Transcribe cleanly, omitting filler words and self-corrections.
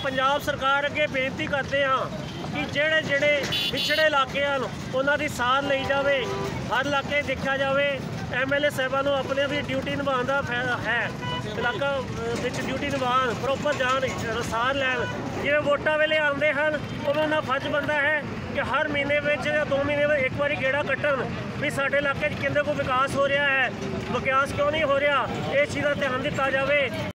पंजाब सरकार अगे बेनती करते हैं कि जेड़े जेड़े पिछड़े इलाके हैं उन्हों की साथ ली जाए, हर इलाके देखा जाए। MLA साहबान अपने भी ड्यूटी निभाने का है, इलाका ड्यूटी निभान प्रॉपर जान सार लैन। जिवें वोटां वेले आते हैं उन्होंने फर्ज बनता है कि हर महीने में या 2 महीने में एक बार गेड़ा कट्टन भी साडे इलाके किंदे को विकास हो रहा है, विकास क्यों नहीं हो रहा, इस चीज़ का ध्यान दिता जाए।